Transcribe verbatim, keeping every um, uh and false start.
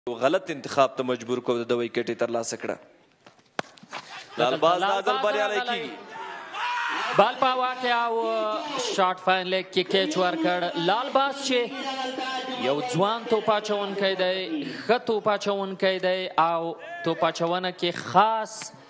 غلط انتخاب ته مجبور کو د وکټ یې ترلاسه کړه. لالباز دا ځل بریالی کېږي. بال په هوا کې او شاټ فاین لیګ کې کیچ ورکړ. لالباز چې یو ځوان توپ اچونکی دی، ښه توپ اچونکی دی او توپ اچونه کې خاص